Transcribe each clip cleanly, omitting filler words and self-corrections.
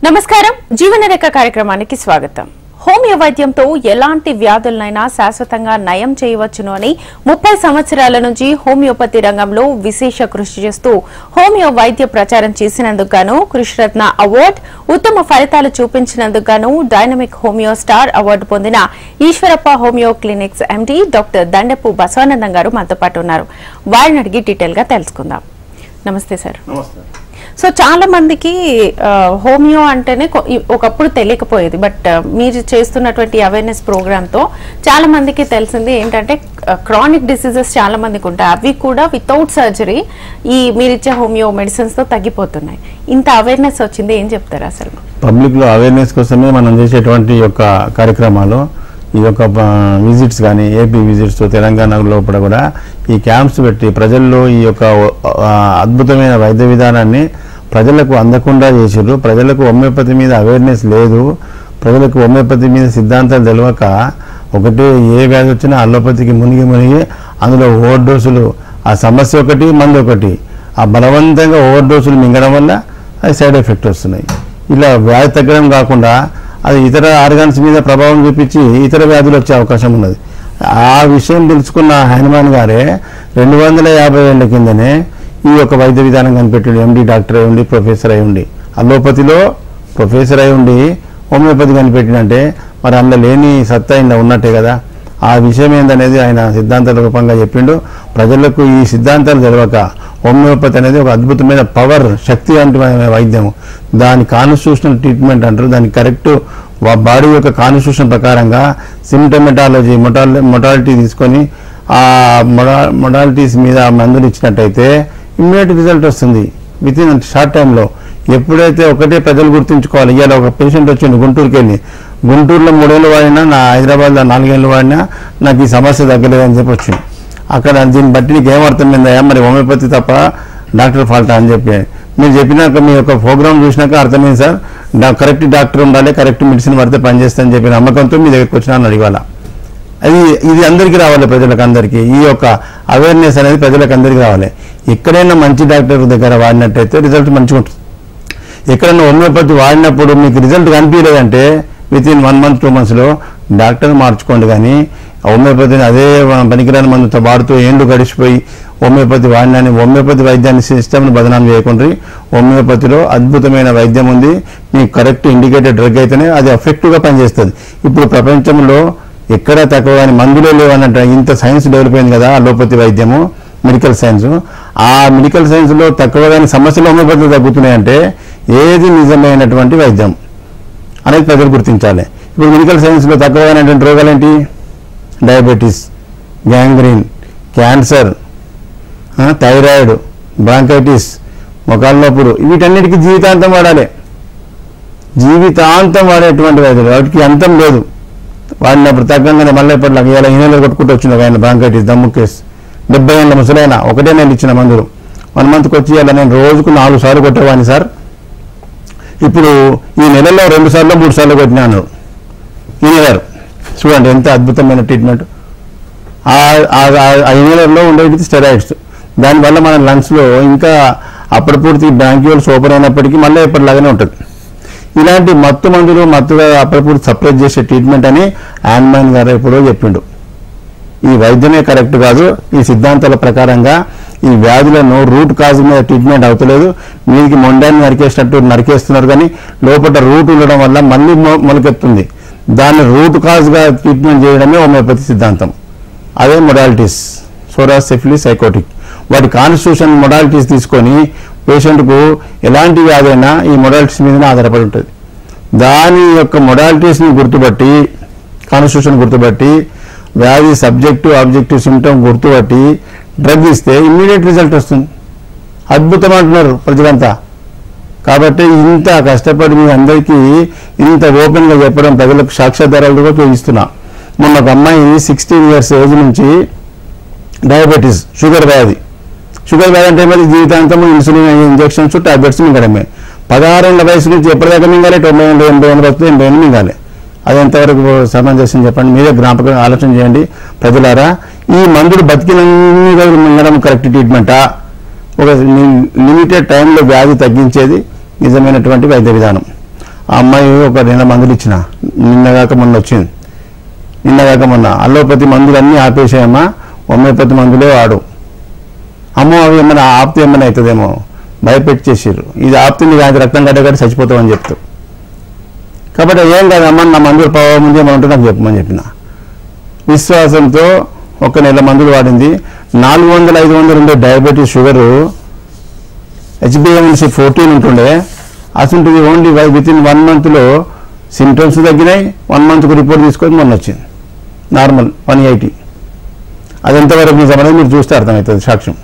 నమస్కారం జీవనరేఖ కార్యక్రమానికి స్వాగతం. హోమియో వైద్యంతో ఎలాంటి వ్యాధులనైనా శాశ్వతంగా నయం చేయవచ్చును అని 30 సంవత్సరాల నుంచి హోమియోపతి రంగంలో విశేష కృషి చేస్తూ హోమియో వైద్య ప్రచారం చేసినందుకు గాను కృష్ణరత్న అవార్డు, ఉత్తమ ఫలితాలు చూపించినందుకు గాను డైనమిక్ హోమియో స్టార్ అవార్డు పొందిన Eshwarappa homeo clinics MD doctor Dandapu Basavanandam గారు మనతో పాటు ఉన్నారు. వారిని అడిగి డీటెయిల్ గా తెలుసుకుందాం. నమస్తే సార్. నమస్తే. సో చాలా మందికి హోమియో అంటేనే ఒకప్పుడు తెలియకపోయేది, బట్ మీరు చేస్తున్నటువంటి అవేర్నెస్ ప్రోగ్రామ్ తో చాలా మందికి తెలిసింది ఏంటంటే క్రానిక్ డిసీజెస్ చాలా మందికి ఉంటాయి, అవి కూడా వితౌట్ సర్జరీ ఈ మీరిచ్చే హోమియో మెడిసిన్స్ తో తగ్గిపోతున్నాయి. ఇంత అవేర్నెస్ వచ్చింది, ఏం చెప్తారు అసలు? పబ్లిక్ లో అవేర్నెస్ కోసమే మనం చేసేటువంటి యొక్క కార్యక్రమాలు, ఈ యొక్క విజిట్స్ కానీ ఏపీ విజిట్స్ తెలంగాణ లోపల కూడా ఈ క్యాంప్స్ పెట్టి ప్రజల్లో ఈ యొక్క అద్భుతమైన వైద్య విధానాన్ని ప్రజలకు అందకుండా చేసారు. ప్రజలకు హోమియోపతి మీద అవేర్నెస్ లేదు, ప్రజలకు హోమియోపతి మీద సిద్ధాంతాలు తెలియక ఒకటి ఏ వ్యాధి వచ్చినా అల్లోపతికి మునిగి అందులో ఓవర్ డోసులు, ఆ సమస్య ఒకటి మందు ఒకటి, ఆ బలవంతంగా ఓవర్ డోసులు మింగడం వల్ల అది సైడ్ ఎఫెక్ట్ వస్తున్నాయి. ఇలా వ్యాధి తగ్గడం కాకుండా అది ఇతర ఆర్గాన్స్ మీద ప్రభావం చూపించి ఇతర వ్యాధులు వచ్చే అవకాశం ఉన్నది. ఆ విషయం తెలుసుకున్న హనుమాన్ గారే 250 ఏళ్ల కిందనే ఈ యొక్క వైద్య విధానం కనిపెట్టాడు. ఎండి డాక్టర్ అయి ఉండి, ప్రొఫెసర్ అయి ఉండి, అల్లోపతిలో ప్రొఫెసర్ అయి ఉండి హోమియోపతి కనిపెట్టినంటే మరి అందులో లేని సత్తా ఇందులో ఉన్నట్టే కదా. ఆ విషయం ఏందనేది ఆయన సిద్ధాంతాల రూపంగా చెప్పిండు. ప్రజలకు ఈ సిద్ధాంతాలు తెలియక హోమియోపతి అనేది ఒక అద్భుతమైన పవర్, శక్తివంతమైన వైద్యం. దాని కాన్స్టిట్యూషనల్ ట్రీట్మెంట్ అంటారు. దానికి కరెక్ట్ బాడీ యొక్క కాన్స్టిట్యూషన్ ప్రకారంగా సిమ్టమెటాలజీ మొటాలిటీ తీసుకొని ఆ మొడాలిటీస్ మీద మందులు ఇచ్చినట్టయితే ఇమ్మీడియట్ రిజల్ట్ వస్తుంది విత్ ఇన్ షార్ట్ టైంలో. ఎప్పుడైతే ఒకటే ప్రజలు గుర్తుంచుకోవాలి. ఇవాళ ఒక పేషెంట్ వచ్చింది గుంటూరుకి వెళ్ళి, గుంటూరులో 3 ఏళ్ళు వాడినా, నా హైదరాబాద్లో 4 ఏళ్ళు వాడినా నాకు ఈ సమస్య తగ్గలేదని చెప్పి వచ్చింది. అక్కడ దీన్ని బట్టి నీకు ఏమర్థమైందయ్యా, మరి హోమియోపతి తప్ప డాక్టర్ ఫాల్టా అని చెప్పి మీరు చెప్పినాక మీ యొక్క ప్రోగ్రామ్ చూసినాక అర్థమైంది సార్, కరెక్ట్ డాక్టర్ ఉండాలి, కరెక్ట్ మెడిసిన్ పడితే పనిచేస్తానని చెప్పి నమ్మకంతో మీ దగ్గరికి వచ్చినా అని అడిగాల. ఇది అందరికీ రావాలి, ప్రజలకు అందరికీ ఈ యొక్క అవేర్నెస్ అనేది ప్రజలకు అందరికీ రావాలి. ఎక్కడైనా మంచి డాక్టర్ దగ్గర వాడినట్టయితే రిజల్ట్ మంచిగా ఉంటుంది. ఎక్కడైనా హోమియోపతి వాడినప్పుడు మీకు రిజల్ట్ కనిపించలేదంటే విత్ ఇన్ 1 month 2 monthsలో డాక్టర్ మార్చుకోండి. కానీ హోమియోపతిని అదే పనికిరాని మందుతో వాడుతూ ఏండ్లు గడిచిపోయి హోమియోపతి వాడినని హోమియోపతి వైద్యాన్ని సిస్టమ్ని బదనాం చేయకుండా హోమియోపతిలో అద్భుతమైన వైద్యం ఉంది. మీకు కరెక్ట్ ఇండికేటెడ్ డ్రగ్ అయితేనే అది ఎఫెక్టివ్గా పనిచేస్తుంది. ఇప్పుడు ప్రపంచంలో ఎక్కడ తక్కువ కానీ మందులో లేవన్నట్టు ఇంత సైన్స్ డెవలప్ అయింది కదా అలోపతి వైద్యము, మెడికల్ సైన్స్. ఆ మెడికల్ సైన్స్లో తక్కువ కానీ సమస్యలు హోమియోపతి తగ్గుతున్నాయంటే ఏది నిజమైనటువంటి వైద్యం అనేది ప్రజలు గుర్తించాలి. ఇప్పుడు మెడికల్ సైన్స్లో తక్కువ కానిటువంటి రోగాలు ఏంటి? Diabetes, gangrene, cancer, thyroid, bronchitis, మొకాళ్ళ నొప్పులు, వీటన్నిటికీ జీవితాంతం వాడాలి. జీవితాంతం వాడేటువంటి వైద్యులు, వాటికి అంతం లేదు. వాడినప్పుడు తగ్గంగానే మళ్ళీ ఇప్పటిలాగా ఇలా ఇన్హేలర్ కొట్టుకుంటూ వచ్చింది ఆయన బ్రాంకైటిస్, దమ్ము కేసు. 70 ఏళ్ళ ముసలైన ఒకటే నేను ఇచ్చిన మందులు 1 monthకి వచ్చి ఇలా నేను రోజుకు 4 సార్లు కొట్టేవాడిని సార్. ఇప్పుడు ఈ నెలలో 2 సార్లు 3 సార్లు కొట్టినాను ఇన్హేలర్. చూడండి ఎంత అద్భుతమైన ట్రీట్మెంట్. ఆ ఇన్హేలర్లో ఉండేది స్టెరాయిడ్స్. దానివల్ల మన లంగ్స్లో ఇంకా అప్పటిపూర్తి బ్రాంక్యూల్స్ ఓపెన్ అయినప్పటికీ మళ్ళీ ఎప్పటిలాగానే ఉంటుంది. ఇలాంటి మత్తు మందులు మత్తుగా అప్పటిపూర్తి సపరేట్ చేసే ట్రీట్మెంట్ అని హనుమాన్ గారు ఎప్పుడో చెప్పిండు. ఈ వైద్యమే కరెక్ట్ కాదు. ఈ సిద్ధాంతాల ప్రకారంగా ఈ వ్యాధులను రూట్ కాజ్ మీద ట్రీట్మెంట్ అవుతలేదు. మీదికి మొండాన్ని నరికేసినట్టు నరికేస్తున్నారు, కానీ లోపల రూట్ ఉండడం వల్ల మళ్ళీ మొలకెత్తుంది. దాన్ని రూట్ కాజ్గా ట్రీట్మెంట్ చేయడమే హోమియోపతి సిద్ధాంతం. అదే మొడాలిటీస్, సోరాస్, సిఫిలిస్, సైకోటిక్, వాటి కాన్స్టిట్యూషన్ మొడాలిటీస్ తీసుకొని పేషెంట్కు ఎలాంటి వ్యాధి అయినా ఈ మొడాలిటీస్ మీదనే ఆధారపడి ఉంటుంది. దాని యొక్క మొడాలిటీస్ని గుర్తుపట్టి, కాన్స్టిట్యూషన్ గుర్తుపట్టి, వ్యాధి సబ్జెక్టివ్ ఆబ్జెక్టివ్ సిమ్టమ్ గుర్తుపట్టి డ్రగ్ ఇస్తే ఇమ్మీడియట్ రిజల్ట్ వస్తుంది. అద్భుతం అంటున్నారు ప్రజలంతా. కాబట్టి ఇంత కష్టపడి మీ అందరికీ ఇంత ఓపెన్గా చెప్పడం ప్రజలకు సాక్ష్యాధారాలుగా చూపిస్తున్నా. మొన్న ఒక అమ్మాయి 16 years ఏజ్ నుంచి డయాబెటీస్, షుగర్ వ్యాధి అంటే మరి జీవితాంతం ఇన్సులిన్ ఇంజెక్షన్స్, టాబ్లెట్స్ మింగడమే. 16 ఏళ్ల వయసు నుంచి ఎప్పటిదాకా మింగాలి? 90 ఏళ్ళు 80 ఏళ్ళు వస్తే 80 ఏళ్ళు మింగాలి. అది ఎంతవరకు సమంజసం చెప్పండి? మీరే జ్ఞాపకం ఆలోచన చేయండి ప్రజలారా. ఈ మందులు బతికినన్ని రోజులు మింగడం కరెక్ట్ ట్రీట్మెంటా? ఒక లిమిటెడ్ టైంలో వ్యాధి తగ్గించేది నిజమైనటువంటి వైద్య విధానం. ఆ అమ్మాయి ఒక 2 మందులు ఇచ్చిన, నిన్నగాక మొన్న వచ్చింది. నిన్నగాక మొన్న అలోపతి మందులు అన్నీ ఆపేసాయమ్మా, హోమియోపతి మందులే వాడు. అమ్మో అవి ఏమైనా ఆపితే ఏమైనా అవుతుందేమో భయపెట్టేసారు. ఇది ఆపుతుంది కానీ రక్తం గడ్డగడ్డ చచ్చిపోతామని చెప్తారు. కాబట్టి ఏం కాదమ్మా, నా మందులు ప్రభావం ముందు ఏమైనా ఉంటే నాకు చెప్పమని చెప్పిన. విశ్వాసంతో 1 నెల మందులు వాడింది. 400-500 ఉండే డయాబెటీస్, షుగరు, HbA1c 14 ఉంటుండే. అసలు ఓన్లీ వితిన్ 1 మంత్లో సిమ్టమ్స్ తగ్గినాయి. 1 మంత్కు రిపోర్ట్ తీసుకొని మొన్న వచ్చింది నార్మల్ 180. అది ఎంతవరకు నిజమనేది మీరు చూస్తే అర్థమవుతుంది సాక్ష్యం.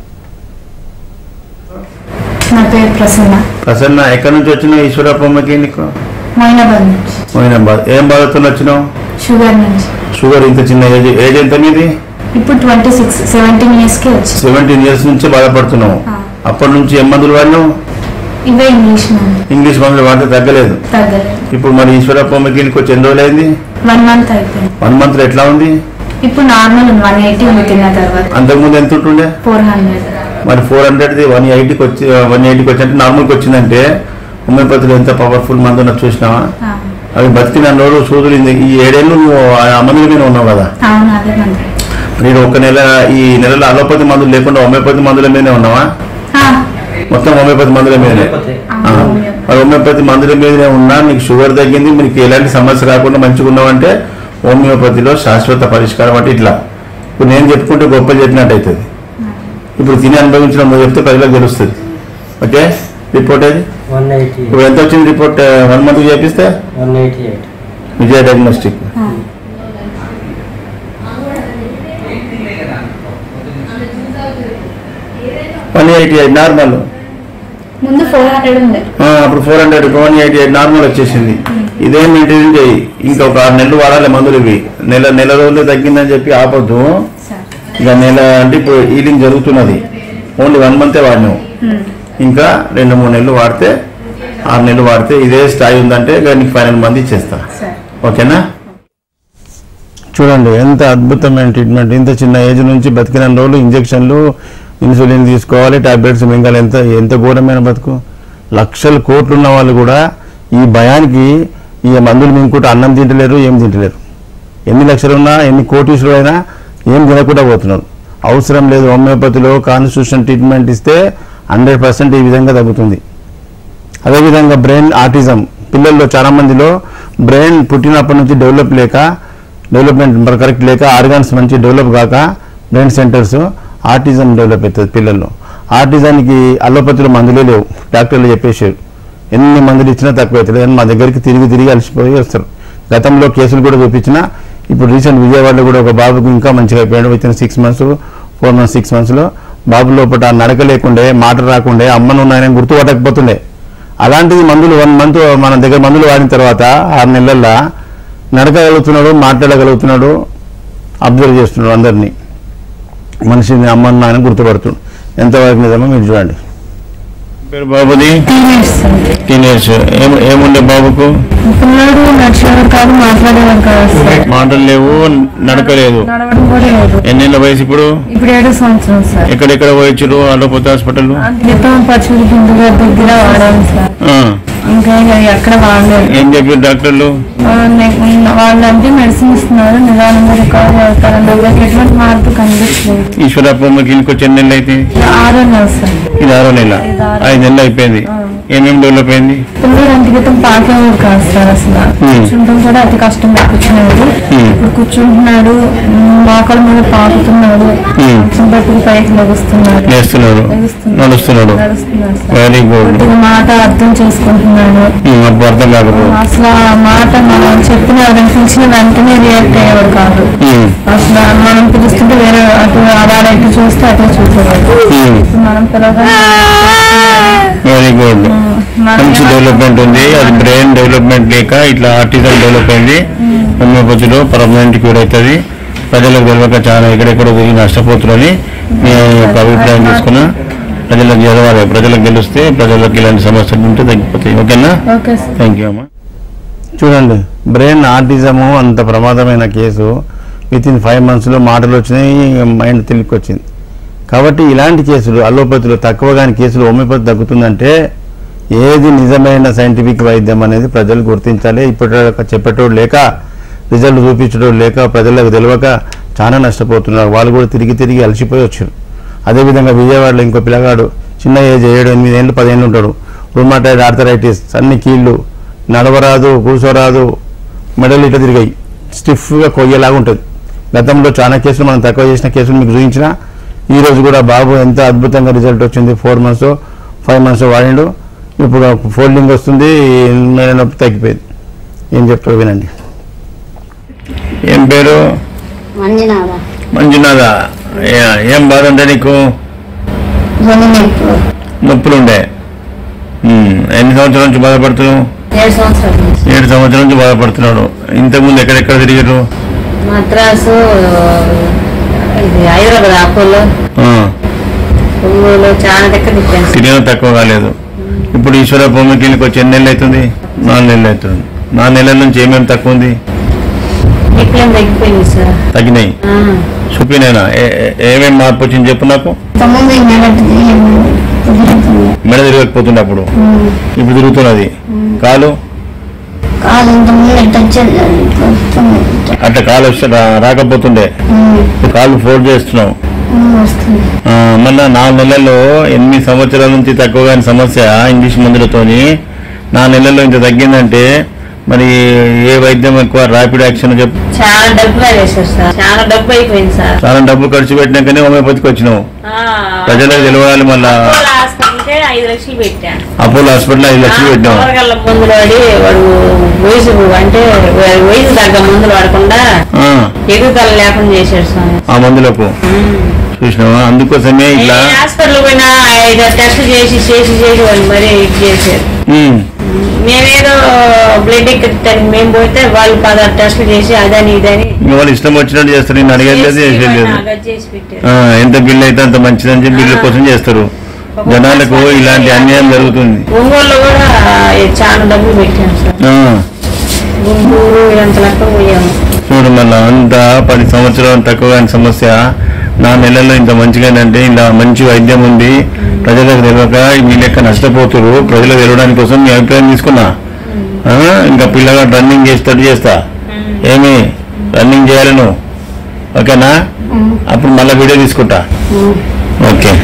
నా పేరు ప్రసన్న. ప్రసన్న, ఎక్కడి నుంచి వచ్చినావు? ఈశ్వరప్పమ్మకి నీకు మొయినాబాద్ నుంచి. మొయినాబాద్. ఏం బాధతో వచ్చినావు? షుగర్ నుంచి. షుగర్ ఇంత చిన్న ఏజ్ ఎంత మీది? ఇప్పుడు 17 ఇయర్స్కి వచ్చి. 17 ఇయర్స్ నుంచి బాధపడుతున్నావు. అప్పటి నుంచి ఏం మందులు వాడినావు? ఇవే ఇంగ్లీష్ మందులు వాడితే తగ్గలేదు. ఇప్పుడు మరి ఈశ్వరప్పమ్మకి నీకు వచ్చి ఎన్ని రోజులు అయింది? 1 మంత్ అయిపోయింది. 1 మంత్లో ఎట్లా ఉంది? ఇప్పుడు నార్మల్ 180 తిన్న తర్వాత. అంతకుముందు ఎంత ఉంటుండే? 400. మరి 400ది 180కి వచ్చి అంటే నార్మల్కి వచ్చిందంటే హోమియోపతిలో ఎంత పవర్ఫుల్ మందు ఉన్నది చూసినావా? అవి బతికిన రోజు సూదులు. ఈ 7 ఏళ్ళు నువ్వు ఆ మందుల మీద ఉన్నావు కదా. నేను 1 నెల ఈ నెలలో అలోపతి మందులు లేకుండా హోమియోపతి మందుల మీదనే ఉన్నావా? మొత్తం హోమియోపతి మందుల మీదనే. హోమియోపతి మందుల మీదనే ఉన్నా, నీకు షుగర్ తగ్గింది, మీకు ఎలాంటి సమస్య రాకుండా మంచిగా ఉన్నావంటే హోమియోపతిలో శాశ్వత పరిష్కారం. అంటే ఇట్లా ఇప్పుడు నేను చెప్పుకుంటే గొప్పలు చెప్పినట్టు అవుతుంది. ఇప్పుడు తిని అనుభవించడం నువ్వు చెప్తే ప్రజలకు తెలుస్తుంది. ఓకే, రిపోర్ట్ అది 180. ఇప్పుడు ఎంత వచ్చింది రిపోర్ట్? 1 మంత్ చేపిస్తే 188. విజయ డయాగ్నోస్టిక్. 188 నార్మల్. ముందు 400 ఉండే. అప్పుడు 400, 188 నార్మల్ వచ్చేసింది. ఇదే మెయింటైన్ చేయి. ఇంకా ఒక 6 నెలలు వాడాలి మందులు. ఇవి నెల రోజులు తగ్గిందని చెప్పి ఆపొద్దు. ఇక నెల అంటే ఇప్పుడు హీలింగ్ జరుగుతున్నది. ఓన్లీ 1 మంతే వాడినావు. ఇంకా 2-3 నెలలు వాడితే, 6 నెలలు వాడితే ఇదే స్థాయి ఉందంటే ఇక నీకు ఫైనల్ మంది ఇచ్చేస్తా. ఓకేనా? చూడండి ఎంత అద్భుతమైన ట్రీట్మెంట్. ఇంత చిన్న ఏజ్ నుంచి బతికిన రోజులు ఇంజక్షన్లు, ఇన్సులిన్ తీసుకోవాలి, టాబ్లెట్స్ మింగాలి. ఎంత ఘోరమైన బతుకు. లక్షల కోట్లు ఉన్న వాళ్ళు కూడా ఈ భయానికి ఈ మందులు మింగుకుంటూ అన్నం తింటలేరు, ఏం తింటలేరు. ఎన్ని లక్షలు ఉన్నా, ఎన్ని కోటీసులు అయినా ఏం తినకుండా పోతున్నారు. అవసరం లేదు. హోమియోపతిలో కాన్స్టిట్యూషన్ ట్రీట్మెంట్ ఇస్తే 100% ఈ విధంగా తగ్గుతుంది. అదేవిధంగా బ్రెయిన్ ఆటిజం పిల్లల్లో చాలా మందిలో బ్రెయిన్ పుట్టినప్పటి నుంచి డెవలప్మెంట్ కరెక్ట్ లేక, ఆర్గాన్స్ మంచి డెవలప్ కాక బ్రెయిన్ సెంటర్స్ ఆటిజం డెవలప్ అవుతుంది పిల్లల్లో. ఆటిజానికి అలోపతిలో మందులే లేవు. డాక్టర్లు చెప్పేసారు ఎన్ని మందులు ఇచ్చినా తక్కువ అవుతుంది. కానీ మా దగ్గరికి తిరిగి అలసిపోయి వస్తారు. గతంలో కేసులు కూడా చూపించినా ఇప్పుడు రీసెంట్ విజయవాడలో కూడా ఒక బాబుకు ఇంకా మంచిగా అయిపోయాడు. వితిన్ 6 మంత్స్ 4 మంత్స్ 6 మంత్స్లో బాబు లోపల నడక లేకుండే, మాట రాకుండే, అమ్మను ఉన్నాయని గుర్తుపట్టకపోతుండే. అలాంటిది మందులు 1 మంత్ మన దగ్గర మందులు వాడిన తర్వాత 6 నెలల్లో నడకగలుగుతున్నాడు, మాట్లాడగలుగుతున్నాడు, అబ్జర్వ్ చేస్తున్నాడు అందరినీ. మనిషిని అమ్మను నాయన గుర్తుపడుతున్నాడు. ఎంతవరకు నిజమో మీరు చూడండి. పేరు బాబుది? టీనేజ్. ఏముండే బాబుకు? పిల్లడు నడిచేవాడు కాదు, మాట్లాడేవాడు కాదు. మాటలు లేవు, నడకలేదు. ఎన్నేళ్ళ వయసు ఇప్పుడు? 7 సంవత్సరాలు సార్. ఎక్కడెక్కడ పోయించారు అలోపతి హాస్పిటల్? పచ్చూరు గుంటూరు దగ్గర వాడాలి సార్. ఇంకా ఎక్కడ వాడలేదు. ఏం చెప్పారు డాక్టర్లు? వాళ్ళంటే మెడిసిన్ ఇస్తున్నారు, నిదానంగా రికవర్ అవుతారు. దగ్గర ఎటువంటి మార్పు కనిపించలేదు. ఈశ్వరప్పమ్మకి ఇంకొచ్చి ఎన్ని నెలలు అయితే? 6 నెలలు సార్. ఇది 6వ నెల. 5 నెలలు అయిపోయింది. ఏమేమి డెవలప్ అయింది? పిల్లలు 2 క్రితం పాకేవాడు కాదు సార్. అసలు కూర్చుంటాం కూడా అతి కష్టం కూర్చునేవాడు. ఇప్పుడు కూర్చుంటున్నాడు, మోకాల మీద పాకుతున్నాడు, బట్టి పైకి లెగుస్తున్నాడు, నడుస్తున్నాడు. Very good. మాట అర్థం చేసుకుంటున్నాడు. అర్థం కాకపోతే అసలు ఆ మాట మనం చెప్పిన పిలిచిన వెంటనే రియాక్ట్ అయ్యేవాడు కాదు. అసలు మనం పిలుస్తుంటే వేరే అటు అలా ఇటు చూస్తే అటే చూసేవాడు. మనం పిలవగా వెరీ గుడ్. మంచి డెవలప్మెంట్ ఉంది. అది బ్రెయిన్ డెవలప్మెంట్ లేక ఇట్లా ఆర్టిజం డెవలప్ అయింది. హోమియోపతిలో పర్మనెంట్ క్యూర్ అవుతుంది. ప్రజలకు తెలియక చాలా ఎక్కడెక్కడ తిరిగి నష్టపోతున్నారని నేను ఒక అభిప్రాయం తీసుకున్నా. ప్రజలకు చదవాలి, ప్రజలకు గెలిస్తే ప్రజలకు ఇలాంటి సమస్యలు ఉంటే తగ్గిపోతాయి. ఓకేనా? థ్యాంక్ యూ అమ్మా. చూడండి, బ్రెయిన్ ఆర్టిజము అంత ప్రమాదమైన కేసు. వితిన్ 5 మంత్స్లో మాటలు వచ్చినాయి, మైండ్ తెలికి వచ్చింది. కాబట్టి ఇలాంటి కేసులు అలోపతిలో తక్కువగాని కేసులు హోమియోపతి తగ్గుతుందంటే ఏది నిజమైన సైంటిఫిక్ వైద్యం అనేది ప్రజలు గుర్తించాలి. ఇప్పటి చెప్పేటోడు లేక రిజల్ట్ చూపించడం లేక ప్రజలకు తెలియక చాలా నష్టపోతున్నారు. వాళ్ళు కూడా తిరిగి అలసిపోయి వచ్చారు. అదేవిధంగా విజయవాడలో ఇంకో పిల్లగాడు చిన్న ఏజ్ 7, 8 ఏళ్ళు 10 ఏళ్ళు ఉంటాడు. రుమాటైడ్ ఆర్థరైటిస్, అన్ని కీళ్ళు, నడవరాదు, కూర్చోరాదు, మెడలు ఇట్లా తిరిగాయి, స్టిఫ్గా కొయ్యేలాగా ఉంటుంది. గతంలో చాలా కేసులు మనం తక్కువ చేసిన కేసులు మీకు చూపించిన. ఈరోజు కూడా బాబు ఎంత అద్భుతంగా రిజల్ట్ వచ్చింది. 4 months 5 months వాడిండు. ఇప్పుడు ఫోల్డింగ్ వస్తుంది, మెడ నొప్పి తగ్గిపోయింది. ఏం చెప్తారు వినండి. ఏం పేరు? మంజునాథ. ఏం బాధ ఉండే నీకు? నొప్పులు ఉండే. ఎన్ని సంవత్సరాల నుంచి బాధపడుతున్నావు? 7 సంవత్సరాల నుంచి బాధపడుతున్నాడు. ఇంతకుముందు ఎక్కడెక్కడ తిరిగారు? మద్రాసు, హైదరాబాద్, అపోలో, చాలా దగ్గర తిరిగిన తక్కువ కాలేదు. ఇప్పుడు ఈశ్వర భూమి క్లినిక్ వచ్చి ఎన్ని నెలలు అవుతుంది? 4 నెలలు అవుతుంది. 4 నెలల నుంచి ఏమేమి తక్కువ ఉంది? తగ్గినాయి. చూపినైనా ఏమేమి మార్పు వచ్చింది చెప్పు నాకు. మెడ తిరగకపోతుండే అప్పుడు, ఇప్పుడు తిరుగుతున్నది. కాలు అట్లా కాలు వస్తే రాకపోతుండే, కాలు ఫోల్డ్ చేస్తున్నావు. మళ్ళా 4 నెలల్లో 8 సంవత్సరాల నుంచి తక్కువ కాని సమస్య ఇంగ్లీష్ మందులతోని 4 నెలల్లో ఇంత తగ్గిందంటే మరి ఏ వైద్యం ఎక్కువ? ర్యాపిడ్ యాక్షన్ చెప్పు. చాలా డబ్బు అయిపోయింది సార్. చాలా డబ్బు ఖర్చు పెట్టినాకనే హోమియోపతికి వచ్చినావు. ప్రజలకు తెలియాలి. మళ్ళా 5 లక్షలు పెట్టాను. అపోలో హాస్పిటల్ 5 లక్షలు పెట్టాము. మందులు వాడి వాడు వయసు తగ్గ మందులు వాడకుండా ఎదుగుదల లేకుండా చేశాడు స్వామి ఆ మందులకు. చూసినావా? అందుకోసమే ఇట్లా హాస్పిటల్ పోయినా 5 టెస్టులు చేసి వాళ్ళు మరీ ఇది చేశారు. మేమేదో బ్లడ్ ఎక్కిస్తాను మేము పోతే వాళ్ళు 16 టెస్టులు చేసి అదని ఇదని వాళ్ళు ఇష్టం వచ్చినట్టు చేస్తారు. నేను అడిగేది చేసి పెట్టారు. ఎంత బిల్లు అయితే అంత మంచిదని చెప్పి బిల్లు కోసం చేస్తారు. జనాలకు ఇలాంటి అన్యాయం జరుగుతుంది. ఒంగోలు కూడా చాలా డబ్బులు పెట్టాను సార్. గుంటూరు ఎంత లెక్క పోయాము. చూడు మళ్ళా అంత 10 సంవత్సరాలు తక్కువ కాని సమస్య 4 నెలల్లో ఇంత మంచిగానంటే ఇలా మంచి వైద్యం ఉంది. ప్రజలకు తెలియక మీ లెక్క నష్టపోతున్నారు. ప్రజలకు తెలియడానికి కోసం మీ అభిప్రాయం తీసుకున్నా. ఇంకా పిల్లగా రన్నింగ్ చేస్తా. ఏమి రన్నింగ్ చేయాలి నువ్వు? ఓకేనా? అప్పుడు మళ్ళీ వీడియో తీసుకుంటా. ఓకే.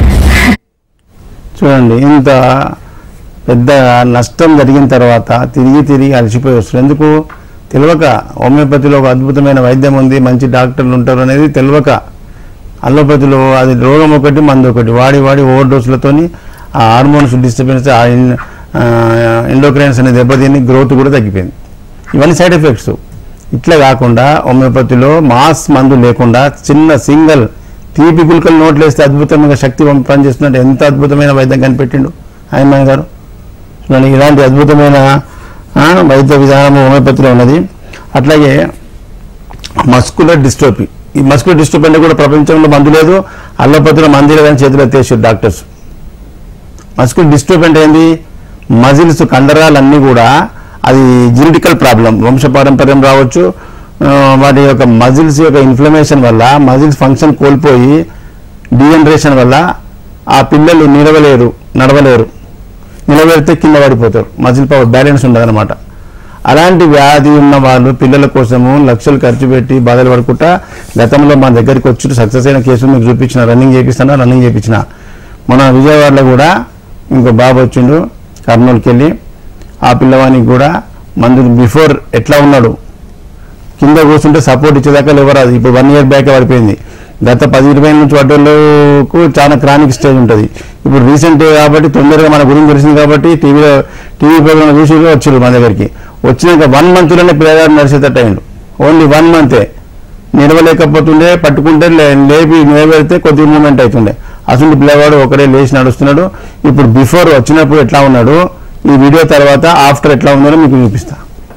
చూడండి, ఇంత పెద్ద నష్టం జరిగిన తర్వాత తిరిగి అలసిపోయి వస్తుంది. ఎందుకు తెలియక హోమియోపతిలో ఒక అద్భుతమైన వైద్యం ఉంది, మంచి డాక్టర్లు ఉంటారు అనేది తెలియక. అల్లోపతిలో అది రోగం ఒకటి, మందు ఒకటి, వాడి ఓవర్ డోసులతోని ఆ హార్మోన్స్ డిస్టర్బెన్స్, ఆ ఎండోక్రైన్స్ అనేది దెబ్బతిని గ్రోత్ కూడా తగ్గిపోయింది. ఇవన్నీ సైడ్ ఎఫెక్ట్స్. ఇట్లా కాకుండా హోమియోపతిలో మాస్ మందు లేకుండా చిన్న సింగల్ తీపి గుల్కలు నోట్లు వేస్తే అద్భుతంగా శక్తి పనిచేస్తున్నట్టు ఎంత అద్భుతమైన వైద్యం కనిపెట్టిండు ఆయమ్మాయి గారు. ఇలాంటి అద్భుతమైన వైద్య విధానం హోమియోపతిలో ఉన్నది. అట్లాగే మస్కులర్ డిస్ట్రోఫీ. ఈ మస్కులర్ డిస్ట్రోఫీ అంటే కూడా ప్రపంచంలో మందు లేదు, అల్లోపతిలో మందు లేదని చేతిలో ఎత్తేసారు డాక్టర్స్. మస్కులర్ డిస్ట్రోఫీ అంటే ఏంది? మజిల్స్ కండరాలన్నీ కూడా అది జెనెటికల్ ప్రాబ్లం, వంశపారంపర్యం రావచ్చు. వాటి యొక్క మజిల్స్ యొక్క ఇన్ఫ్లమేషన్ వల్ల మజిల్స్ ఫంక్షన్ కోల్పోయి డీజనరేషన్ వల్ల ఆ పిల్లలు నడవలేరు, నిలబెడితే కింద పడిపోతారు. మజిల్ పవర్ బ్యాలెన్స్ ఉండదన్నమాట. అలాంటి వ్యాధి ఉన్న వాళ్ళు పిల్లల కోసము లక్షలు ఖర్చు పెట్టి బాధలు పడుకుంటా గతంలో మన దగ్గరికి వచ్చి సక్సెస్ అయిన కేసులు మీకు చూపించిన. రన్నింగ్ చేయించిన. మన విజయవాడలో కూడా ఇంకో బాబు వచ్చిండు కర్నూలుకి వెళ్ళి. ఆ పిల్లవానికి కూడా మందులు బిఫోర్ ఎట్లా ఉన్నాడు, కింద కూర్చుంటే సపోర్ట్ ఇచ్చేదాకా లేవరాదు. ఇప్పుడు 1 year బ్యాక్ పడిపోయింది. గత 10-20 నుంచి పడ్డోళ్ళకు చాలా క్రానిక్ స్టేజ్ ఉంటుంది. ఇప్పుడు రీసెంట్ కాబట్టి తొందరగా మన గురించి తెలిసింది కాబట్టి టీవీ ప్రోగ్రామ్ చూసి వచ్చారు మన దగ్గరికి. వచ్చినాక 1 monthలోనే పిల్లగాడు నడిచేటట్టు అయ్యిండు. Only 1 month. నిలవలేకపోతుండే, పట్టుకుంటే నిలబెడితే కొద్దిగా మూమెంట్ అవుతుండే. అసలు పిల్లవాడు ఒకడే లేచి నడుస్తున్నాడు. ఇప్పుడు బిఫోర్ వచ్చినప్పుడు ఎట్లా ఉన్నాడు, ఈ వీడియో తర్వాత ఆఫ్టర్ ఎట్లా ఉందో మీకు చూపిస్తా.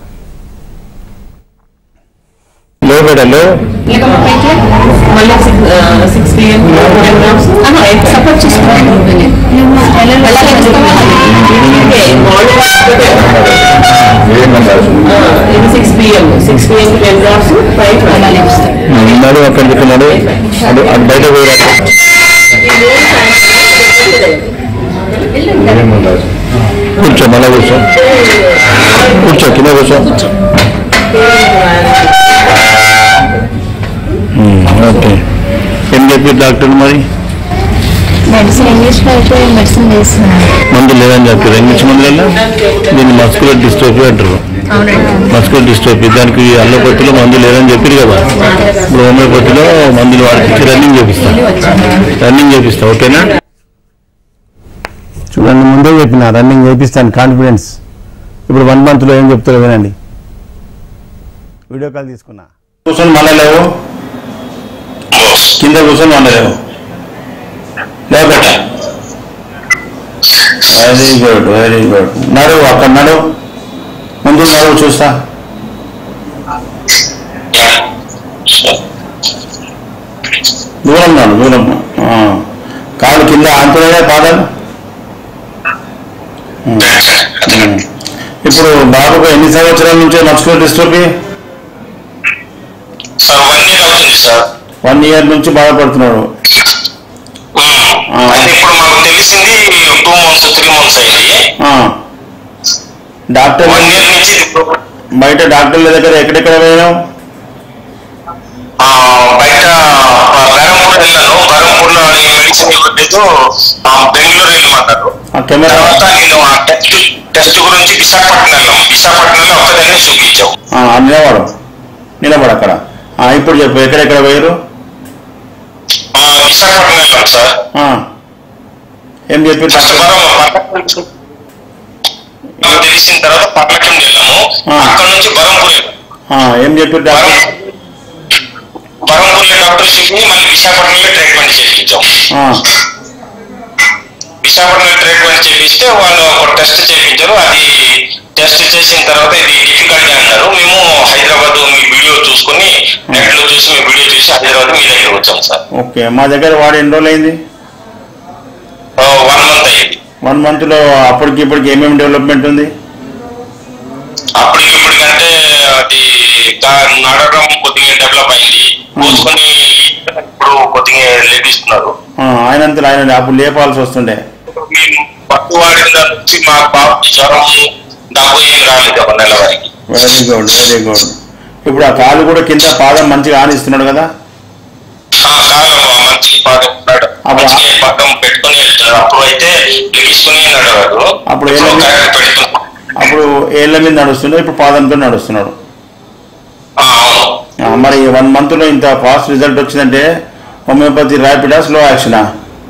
లోబెడలో మళ్ళీ 6 PM సపోర్ట్ చేసుకోవాలి. ఇది 6 PM 10 drops 5 ఉన్నాడు అక్కడ చెప్తున్నాడు. అది బయట పోయి కూర్చో మళ్ళా కూర్చో కింద కూర్చో ఓకే ఏం చెప్పి డాక్టర్ మరి మెడిసిన్ ఇంగ్లీష్లో అయితే మెడిసిన్ చేస్తున్నాను మందు లేదని చెప్పారు ఇంగ్లీష్ మందులలో దీన్ని మస్కులర్ డిస్ట్రోఫీ అంటారు మస్కులర్ డిస్ట్రోఫీ దానికి అల్లోపతిలో మందు లేదని చెప్పారు కదా ఇప్పుడు హోమియోపతిలో మందులు వాడికి రన్నింగ్ చేపిస్తా ఓకేనా చూడండి ముందే చెప్పిన రన్నింగ్ చేపిస్తాను కాన్ఫిడెన్స్ ఇప్పుడు 1 monthలో ఏం చెప్తారో వినండి వీడియో కాల్ తీసుకున్నా కూర్చొని మళ్ళా లేవు కింద కూర్చొని మళ్ళా లేవు లేబెట్ట వెరీ గుడ్ నడు అక్కడ నడు ముందు నడువు చూస్తా దూరం కాళ్ళు కింద ఆంతులనే పాదాలు ఇప్పుడు బాబుకు ఎన్ని సంవత్సరాల నుంచే మస్కులర్ డిస్ట్రోఫీ 1 year నుంచి బాధపడుతున్నాడు డాక్టర్ బయట డాక్టర్ల దగ్గర ఎక్కడెక్కడ పోయినావు బయట బెంగళూరు వెళ్ళమన్నారు టెస్ట్ గురించి విశాఖపట్నంలో ఒక్కదాన్ని చూపించావు నిలబడు అక్కడ ఇప్పుడు చెప్పు ఎక్కడెక్కడ పోయారు విశాఖపట్నంలో సార్ ఏం చెప్పి తెలిసిన తర్వాత పర్లకం వెళ్ళాము అక్కడ నుంచి బరంపూర్ ఏం చెప్పి బరంపూర్లో డాక్టర్ చూసి మళ్ళీ విశాఖపట్నంలో ట్రీట్మెంట్ చేయించాం విశాఖపట్నంలో ట్రీట్మెంట్ చేయిస్తే వాళ్ళు ఒక టెస్ట్ చేయించారు అది టెస్ట్ చేసిన తర్వాత ఇది డిఫికల్ట్ అన్నారు మేము హైదరాబాద్ మీ వీడియో చూసుకుని నెట్ లో చూసి మీ వీడియో చూసి హైదరాబాద్ మీ దగ్గర వచ్చాం సార్ ఓకే మా దగ్గర వాడు ఎన్ని రోజులు అయింది 1 month అయింది 1 monthలో అప్పటికి ఇప్పటికి ఏమేమి డెవలప్మెంట్ ఉంది అప్పటికిప్పటికంటే అది నడవడం కొద్దిగా డెవలప్ అయింది చూసుకొని ఇప్పుడు కొద్దిగా లేపిస్తున్నారు ఆయనంతలో ఆయన అప్పుడు లేపాల్సి వస్తుండే పట్టు వాడిన నుంచి మా బాబుకి జ్వరం దగ్గు ఏం రాలేదు 1 నెల వరకు వెరీ గుడ్ ఇప్పుడు ఆ కాలు కూడా కింద పాదం మంచిగా ఆనిస్తున్నాడు కదా మంచి పాదం ఉన్నాడు పక్కం పెట్టుకుని వెళ్తున్నాడు అప్పుడు అయితే లెగిసుకుని నడవాడు అప్పుడు ఏళ్ళ మీద నడుస్తున్నాడు ఇప్పుడు పాదంతో నడుస్తున్నాడు మరి 1 monthలో ఇంత ఫాస్ట్ రిజల్ట్ వచ్చిందంటే హోమియోపతి ర్యాపిడా స్లో యాక్షనా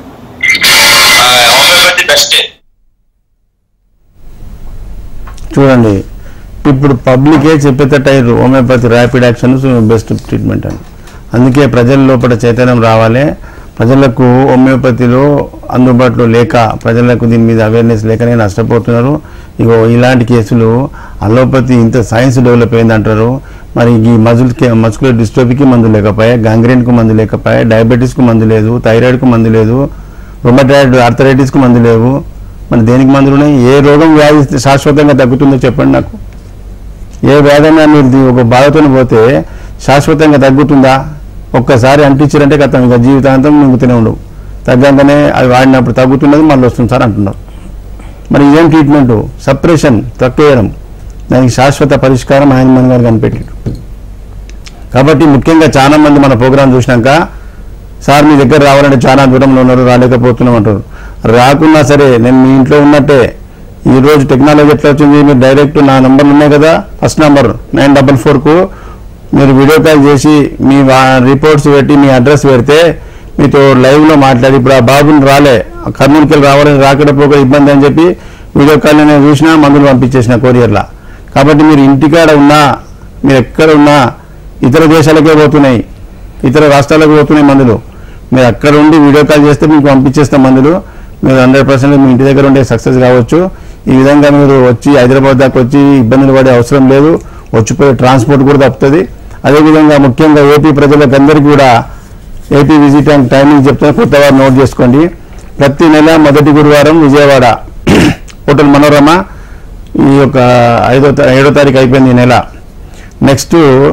చూడండి ఇప్పుడు పబ్లికే చెప్పేటట్టు homeopathy rapid action best treatment అని అందుకే ప్రజల లోపల చైతన్యం రావాలి ప్రజలకు హోమియోపతిలో అందుబాటులో లేక ప్రజలకు దీని మీద అవేర్నెస్ లేకనే నష్టపోతున్నారు ఇగో ఇలాంటి కేసులు అలోపతి ఇంత సైన్స్ డెవలప్ అయిందంటారు మరి ఈ మస్కులర్ డిస్ట్రోఫీకి మందు లేకపోయా గంగ్రీన్కు మందు లేకపోయా డయాబెటీస్కు మందు లేదు థైరాయిడ్కు మందు లేదు రొమటాయిడ్ ఆర్థరైటిస్కు మందు లేవు మరి దేనికి మందులు ఉన్నాయి ఏ రోగం వ్యాధి శాశ్వతంగా తగ్గుతుందో చెప్పండి నాకు ఏ వ్యాధైనా మీరు ఒక బాధతో పోతే శాశ్వతంగా తగ్గుతుందా ఒక్కసారి అంటించారంటే గతం ఇక జీవితాంతం మింగుతూనే ఉండవు తగ్గంగానే అది వాడినప్పుడు తగ్గుతున్నది మళ్ళీ వస్తుంది సార్ అంటున్నారు మరి ఇదేం ట్రీట్మెంట్ సప్రెషన్ తక్కువేయడం దానికి శాశ్వత పరిష్కారం ఆయన మన గారు కనిపెట్టారు కాబట్టి ముఖ్యంగా చాలా మంది మన ప్రోగ్రాం చూసినాక సార్ మీ దగ్గర రావాలంటే చాలా దూరంలో ఉన్నారు రాలేకపోతున్నాం అంటారు రాకున్నా సరే నేను మీ ఇంట్లో ఉన్నట్టే ఈరోజు టెక్నాలజీ ఎట్లా వచ్చింది మీరు డైరెక్ట్ నా నంబర్లు ఉన్నాయి కదా ఫస్ట్ నంబర్ 944కు మీరు వీడియో కాల్ చేసి మీ రిపోర్ట్స్ పెట్టి మీ అడ్రస్ పెడితే మీతో లైవ్లో మాట్లాడి ఇప్పుడు ఆ బాబుని రాలే కర్నూలుకి వెళ్ళి రావాలని రాకపోక ఇబ్బంది అని చెప్పి వీడియో కాల్ నేను చూసినా మందులు పంపించేసిన కొరియర్లా కాబట్టి మీరు ఇంటికాడ ఉన్నా మీరు ఎక్కడ ఉన్నా ఇతర దేశాలకే పోతున్నాయి ఇతర రాష్ట్రాలకు పోతున్నాయి మందులు మీరు అక్కడ ఉండి వీడియో కాల్ చేస్తే మీకు పంపించేస్తాం మందులు మీరు 100% మీ ఇంటి దగ్గర ఉండే సక్సెస్ కావచ్చు ఈ విధంగా మీరు వచ్చి హైదరాబాద్ దాకా వచ్చి ఇబ్బందులు పడే అవసరం లేదు వచ్చిపోయే ట్రాన్స్పోర్ట్ కూడా తప్పుతుంది అదేవిధంగా ముఖ్యంగా ఏపీ ప్రజలకు అందరికీ కూడా ఏపీ విజిట్ అండ్ టైమింగ్ చెప్తున్నా కొత్తవారు నోట్ చేసుకోండి ప్రతి నెల మొదటి గురువారం విజయవాడ హోటల్ మనోరమ ఈ యొక్క 7వ తారీఖు అయిపోయింది ఈ నెల నెక్స్ట్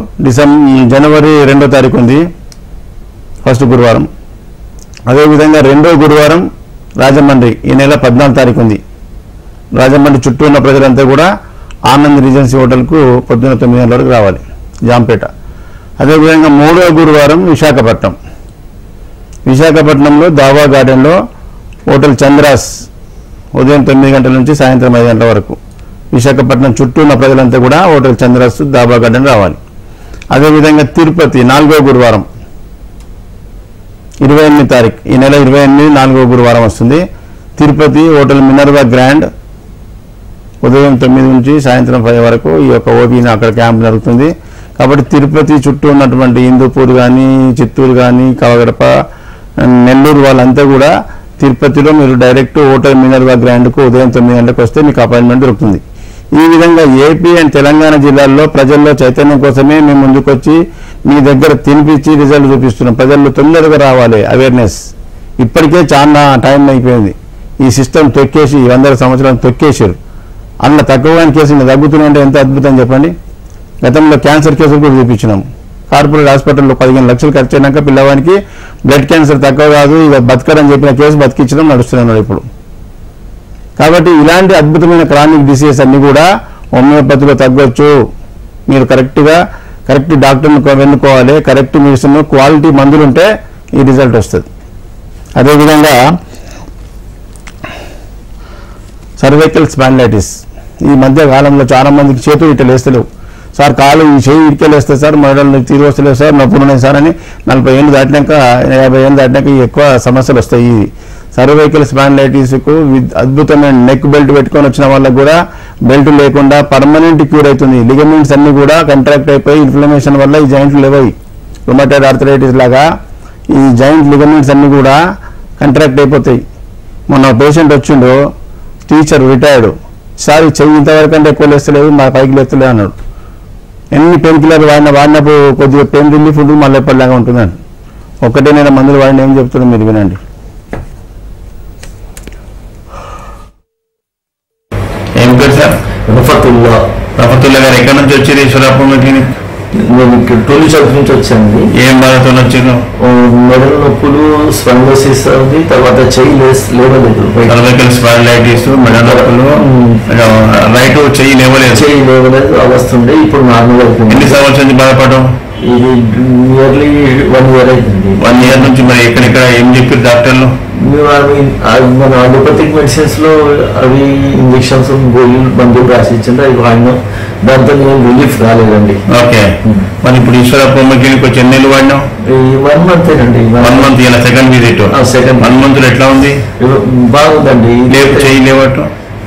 జనవరి 2వ తారీఖు ఉంది ఫస్ట్ గురువారం అదేవిధంగా 2వ గురువారం రాజమండ్రి ఈ నెల 14వ తారీఖు ఉంది రాజమండ్రి చుట్టూ ఉన్న ప్రజలంతా కూడా ఆనంద్ రీజెన్సీ హోటల్కు పొద్దున్న 9 గంటల వరకు రావాలి, జాంపేట. అదేవిధంగా 3వ గురువారం విశాఖపట్నంలో దావా గార్డెన్లో హోటల్ చంద్రాస్ ఉదయం 9 గంటల నుంచి సాయంత్రం 5 గంటల వరకు. విశాఖపట్నం చుట్టూ ఉన్న ప్రజలంతా కూడా హోటల్ చంద్రాస్ దావా గార్డెన్ రావాలి. అదేవిధంగా తిరుపతి 4వ గురువారం 28 తారీఖు, ఈ నెల 28 4వ గురువారం వస్తుంది. తిరుపతి హోటల్ మినర్వా గ్రాండ్ ఉదయం 9 నుంచి సాయంత్రం 5 వరకు ఈ యొక్క ఓపీని అక్కడ క్యాంప్ జరుగుతుంది. కాబట్టి తిరుపతి చుట్టూ ఉన్నటువంటి హిందూపూర్ కానీ, చిత్తూరు కానీ, కవగడప, నెల్లూరు వాళ్ళంతా కూడా తిరుపతిలో మీరు డైరెక్ట్ హోటల్ మినర్వా గ్రాండ్కు ఉదయం 9 గంటలకు వస్తే మీకు అపాయింట్మెంట్ దొరుకుతుంది. ఈ విధంగా ఏపీ అండ్ తెలంగాణ జిల్లాల్లో ప్రజల్లో చైతన్యం కోసమే మేము ముందుకొచ్చి మీ దగ్గర తినిపించి రిజల్ట్ చూపిస్తున్నాం. ప్రజల్లో తొందరగా రావాలి అవేర్నెస్. ఇప్పటికే చాలా టైం అయిపోయింది. ఈ సిస్టమ్ తొక్కేసి 100 సంవత్సరాలు తొక్కేసారు. అందులో తక్కువగానే కేసులు తగ్గుతున్నాయంటే ఎంత అద్భుతం చెప్పండి. గతంలో క్యాన్సర్ కేసులు కూడా చూపించినాము. కార్పొరేట్ హాస్పిటల్లో 15 లక్షలు ఖర్చు అయినాక పిల్లవానికి బ్లడ్ క్యాన్సర్ తక్కువ కాదు, ఇక బతకరని చెప్పిన కేసు బతికించడం నడుస్తున్నాడు ఇప్పుడు. కాబట్టి ఇలాంటి అద్భుతమైన క్రానిక్ డిసీజెస్ అన్ని కూడా హోమియోపతిలో తగ్గొచ్చు. మీరు కరెక్ట్ డాక్టర్ని వెన్నుకోవాలి, కరెక్ట్ మెడిసిన్, క్వాలిటీ మందులు ఉంటే ఈ రిజల్ట్ వస్తుంది. అదేవిధంగా సర్వైకల్ స్పాండిలైటిస్ ఈ మధ్య కాలంలో చాలా మందికి చేతులు ఇట్లా వేస్తలేవు సార్, కాలు ఈ చేయి ఇటుకెళ్ళేస్తే సార్, మొదలు తీరు వస్తలేవు సార్, నొప్పులు ఉన్నాయి సార్ అని 40 ఏళ్ళు దాటినాక 50 ఏళ్ళు దాటినాక ఎక్కువ సమస్యలు వస్తాయి. ఈ సర్వైకల్ స్పాండిలైటిస్కు అద్భుతమైన నెక్ బెల్ట్ పెట్టుకొని వచ్చిన వాళ్ళకు కూడా బెల్ట్ లేకుండా పర్మనెంట్ క్యూర్ అవుతుంది. లిగమెంట్స్ అన్ని కూడా కంట్రాక్ట్ అయిపోయి ఇన్ఫ్లమేషన్ వల్ల ఈ జాయింట్లు లేవయి. రుమటైడ్ ఆర్థరైటిస్ లాగా ఈ జాయింట్ లిగమెంట్స్ అన్ని కూడా కంట్రాక్ట్ అయిపోతాయి. మొన్న పేషెంట్ వచ్చిండు, టీచర్ రిటైర్డ్, సార్ చెయ్యి ఇంతవరకు అంటే ఎక్కువ లేస్తలేదు, మా పైకి లేస్తలేదు అన్నాడు. ఎన్ని పెయిన్ కిల్లర్ వాడినప్పుడు కొద్దిగా పెయిన్ రిలీఫ్ ఉంటుంది, మళ్ళీ ఎప్పటిలాగా ఉంటుందండి. ఒక్కటే నేను మందులు వాడిని ఏం చెప్తున్నాను మీరు వినండి. ఏం పేరు సార్? రఫతుల్లా గారు ఎక్కడి నుంచి వచ్చారు? ఈశ్వరాపురం క్లినిక్. నేను ఇక్కడ టోలీ చౌక్ నుంచి వచ్చానండి. ఏం బాధతో వచ్చాను? మెడల్ నొప్పులు, స్పాండిలైటిస్ ఉంది, తర్వాత చెయ్యి లేవలేదు. సర్వైకల్ స్పాండిలైటిస్, మెడల్ నొప్పులు, రైట్ చెయ్యి లేవలేదు అవస్తుండే. ఇప్పుడు నార్మల్ అయిపోయింది. ఎన్ని సంవత్సరాల నుంచి బాధపడడం? ఇది నియర్లీ 1 year అయిందండి. 1 year నుంచి. మరి ఎక్కడెక్కడ ఏం చెప్పారు డాక్టర్లు? మన అలోపతిక్ మెడిసిన్స్ లో అవి ఇంజక్షన్స్ గోళీలు మందులు రాసి ఇచ్చింది, అవి వాడినాం. దాంతో నేను రిలీఫ్ రాలేదండి. ఓకే. మరి ఇప్పుడు ఈశ్వరాపురం క్లినిక్ వచ్చి ఎన్ని నెలలు వాడినాం? 1 month అండి. 1 month. ఇలా సెకండ్ విజిట్. 1 month లో ఎట్లా ఉంది? బాగుందండి. చెయ్యి లేవట్టు.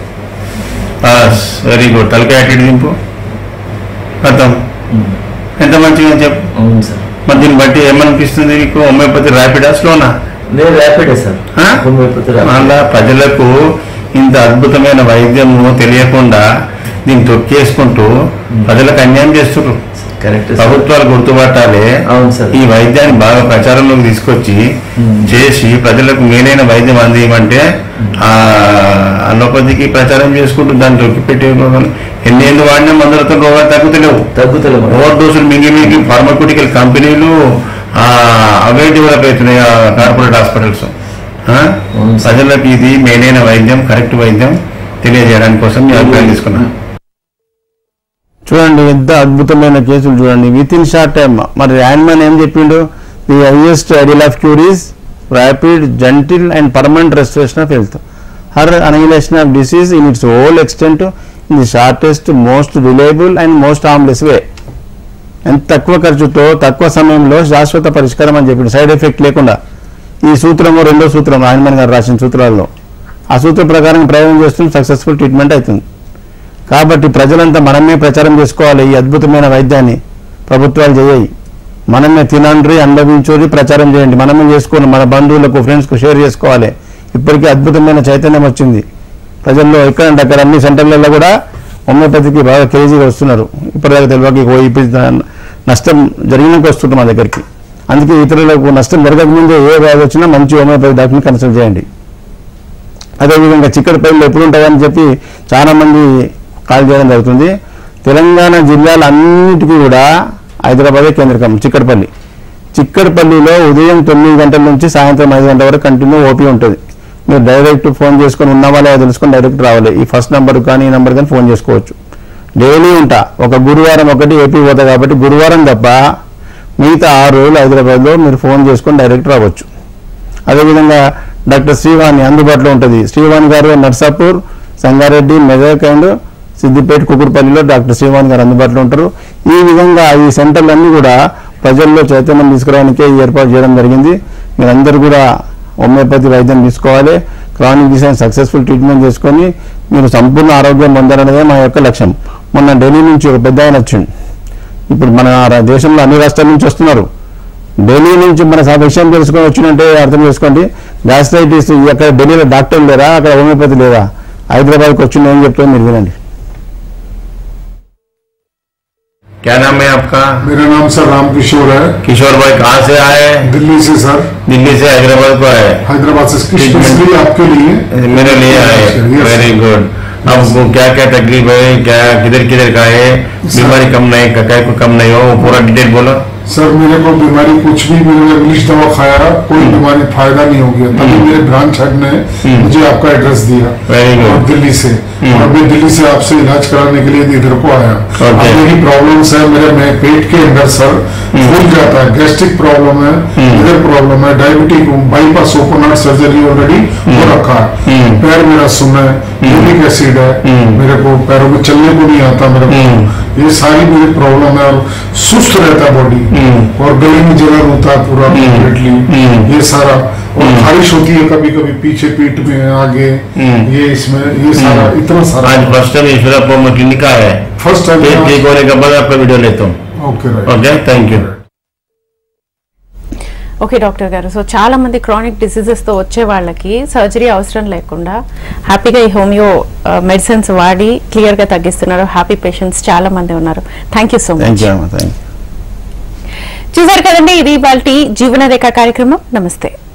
Very good. తలకాయ అటు దింపు. అర్థం ఎంత మంచిగా చెప్పు. అవును సార్. మరి దీన్ని బట్టి ఏమనిపిస్తుంది మీకు? హోమియోపతి ర్యాపిడా స్లోనా? నేను ర్యాపిడే సార్. అలా ప్రజలకు ఇంత అద్భుతమైన వైద్యము తెలియకుండా దీన్ని తొక్కేసుకుంటూ ప్రజలకు అన్యాయం చేస్తున్నారు. కరెక్ట్. ప్రభుత్వాలు గుర్తుపట్టాలి. అవును సార్. ఈ వైద్యాన్ని బాగా ప్రచారంలోకి తీసుకొచ్చి చేసి ప్రజలకు మేలైన వైద్యం అందియమంటే అలోపతికి ప్రచారం చేసుకుంటూ దాన్ని తొక్కిపెట్టి ఎన్నేళ్ళు వాడినా మందులతో రోగాలు తగ్గుతలేవు. ఓవర్ డోసులు మింగి ఫార్మాక్యూటికల్ కంపెనీలు అవే డెవలప్ అవుతున్నాయి కార్పొరేట్ హాస్పిటల్స్. ప్రజలకు ఇది మేలైన వైద్యం, కరెక్ట్ వైద్యం తెలియజేయడానికి కోసం మీ అభిప్రాయం తీసుకున్నాను. చూడండి ఎంత అద్భుతమైన కేసులు చూడండి, విత్ ఇన్ షార్ట్ టైమ్. మరి ర్యాన్మన్ ఏం చెప్పిండు? The highest ideal of cure is rapid, gentle and permanent restoration of health. Her అనహిలేషన్ of disease in it's whole extent in the shortest, most reliable and most harmless వే. ఎంత తక్కువ ఖర్చుతో తక్కువ సమయంలో శాశ్వత పరిష్కారం అని చెప్పిండు, సైడ్ ఎఫెక్ట్ లేకుండా. ఈ సూత్రము 2వ సూత్రం ర్యాన్మన్ గారు రాసిన సూత్రాల్లో. ఆ సూత్రం ప్రకారం ప్రయోగం చేస్తుంది, సక్సెస్ఫుల్ ట్రీట్మెంట్ అవుతుంది. కాబట్టి ప్రజలంతా మనమే ప్రచారం చేసుకోవాలి. ఈ అద్భుతమైన వైద్యాన్ని ప్రభుత్వాలు చేయాయి. మనమే తినండి, అనుభవించుని, ప్రచారం చేయండి. మనమే చేసుకోవాలి, మన బంధువులకు, ఫ్రెండ్స్కు షేర్ చేసుకోవాలి. ఇప్పటికీ అద్భుతమైన చైతన్యం వచ్చింది ప్రజల్లో. ఎక్కడంటే అక్కడ అన్ని సెంటర్లలో కూడా హోమియోపతికి బాగా క్రేజీగా వస్తున్నారు. ఇప్పటిదాకా తెలియక నష్టం జరిగినాక వస్తుంటాం మా దగ్గరికి. అందుకే ఇతరులకు నష్టం జరగకముందే ఏ వ్యాధి వచ్చినా మంచి హోమియోపతి డాక్టర్ని కన్సల్ట్ చేయండి. అదేవిధంగా చిక్కడపల్లిలో ఎప్పుడు ఉంటాయని చెప్పి చాలామంది కాల్ చేయడం జరుగుతుంది. తెలంగాణ జిల్లాలన్నిటికీ కూడా హైదరాబాదే కేంద్రకం. చిక్కడపల్లిలో ఉదయం 9 గంటల నుంచి సాయంత్రం 5 గంటల వరకు కంటిన్యూ ఓపీ ఉంటుంది. మీరు డైరెక్ట్ ఫోన్ చేసుకొని ఉన్న వాళ్ళే తెలుసుకొని డైరెక్ట్ రావాలి. ఈ ఫస్ట్ నెంబర్ కానీ ఈ నెంబర్ కానీ ఫోన్ చేసుకోవచ్చు. డైలీ ఉంటా, ఒక గురువారం ఒకటి ఏపీ పోతా కాబట్టి గురువారం తప్ప మిగతా 6 రోజులు హైదరాబాద్లో మీరు ఫోన్ చేసుకొని డైరెక్ట్ రావచ్చు. అదేవిధంగా డాక్టర్ శ్రీవాణి అందుబాటులో ఉంటుంది. శ్రీవాణి గారు నర్సాపూర్, సంగారెడ్డి, మెదక్ అండ్ సిద్దిపేట, కుకుర్పల్లిలో డాక్టర్ శ్రీవాణి గారు అందుబాటులో ఉంటారు. ఈ విధంగా ఈ సెంటర్లన్నీ కూడా ప్రజల్లో చైతన్యం తీసుకురావడానికే ఏర్పాటు చేయడం జరిగింది. మీరందరూ కూడా హోమియోపతి వైద్యం తీసుకోవాలి. క్రానిక్ డిసీజ్ సక్సెస్ఫుల్ ట్రీట్మెంట్ చేసుకొని మీరు సంపూర్ణ ఆరోగ్యం పొందాలనేదే మా యొక్క లక్ష్యం. మొన్న ఢిల్లీ నుంచి ఒక పెద్ద ఆయన వచ్చింది. ఇప్పుడు మన దేశంలో అన్ని రాష్ట్రాల నుంచి వస్తున్నారు. ఢిల్లీ నుంచి మన విషయం తెలుసుకొని వచ్చినంటే అర్థం చేసుకోండి. గ్యాస్ట్రైటిస్ అక్కడ ఢిల్లీలో డాక్టర్ లేరా, అక్కడ హోమియోపతి లేదా, హైదరాబాద్కి వచ్చింది ఏం చెప్తారో మీరు వినండి. क्या नाम है आपका? मेरा नाम सर राम किशोर है। किशोर भाई कहाँ से आए? दिल्ली से सर। दिल्ली से हैदराबाद को आए? हैदराबाद से स्पेशली आपके लिए, मेरे लिए आए। Very good. आपको क्या क्या तकलीफ है, क्या किधर किधर का है, बीमारी कम नहीं का कम नहीं हो, पूरा डिटेल बोलो सर। मेरे को बीमारी कुछ भी, मैंने इंग्लिश दवा खाया, कोई बीमारी फायदा नहीं हो गया। तभी मेरे ब्रांच हेड ने मुझे आपका एड्रेस दिया और दिल्ली से, और मैं दिल्ली से आपसे इलाज कराने के लिए इधर को आया। अब मेरी प्रॉब्लम्स है, मेरे पेट के अंदर सर फूल जाता है, गैस्ट्रिक प्रॉब्लम है, लिवर प्रॉब्लम है, diabetic, bypass open heart surgery already हो रखा है, पैर मेरा सुन है, यूरिक एसिड है, मेरे को पैरों में चलने को नहीं आता मेरे को, ये सारी मेरी प्रॉब्लम है। और सुस्त रहता है बॉडी, और गले में जलन होता है पूरा कंप्लीटली, ये सारा, और खारिश होती है कभी कभी पीछे पीठ में, आगे, ये इसमें, ये सारा इतना सारा। आज फर्स्ट टाइम ईश्वरप्पा क्लिनिक का है, फर्स्ट टाइम ठीक होने के बाद आपका वीडियो लेता हूँ. Okay right. Okay, thank you. Okay doctor గారు, సో చాలా మంది క్రానిక్ డిసీజెస్తో వచ్చే వాళ్ళకి సర్జరీ అవసరం లేకుండా హ్యాపీగా ఈ హోమియో మెడిసిన్స్ వాడి క్లియర్గా తగ్గిస్తున్నారు. హ్యాపీ పేషెంట్స్ చాలా మంది ఉన్నారు. Thank you so much. Thank you. చూసారు కదండి, ఇది ఇవాల్టి జీవనరేఖ కార్యక్రమం. నమస్తే.